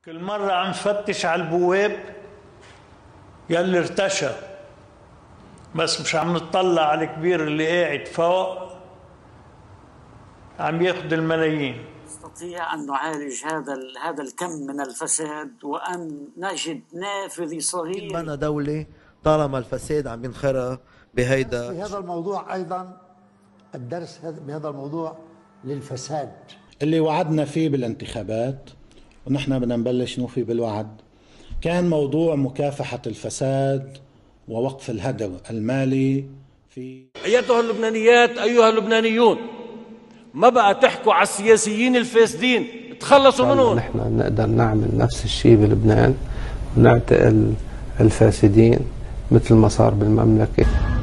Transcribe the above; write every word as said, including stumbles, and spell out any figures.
كل مرة عم فتش على البواب يلي ارتشى، بس مش عم نطلع على الكبير اللي قاعد فوق عم ياخد الملايين. نستطيع أن نعالج هذا هذا الكم من الفساد وأن نجد نافذ صغير. بنا دولة طالما الفساد عم ينخرق بهيدا. في هذا الموضوع أيضا الدرس بهذا الموضوع للفساد اللي وعدنا فيه بالانتخابات، ونحن بدنا نبلش نوفي بالوعد. كان موضوع مكافحة الفساد ووقف الهدر المالي في. أيتها اللبنانيات أيها اللبنانيون، ما بقى تحكوا على السياسيين الفاسدين، تخلصوا منهم. نحن نقدر نعمل نفس الشيء بلبنان ونعتقل الفاسدين مثل ما صار بالمملكة.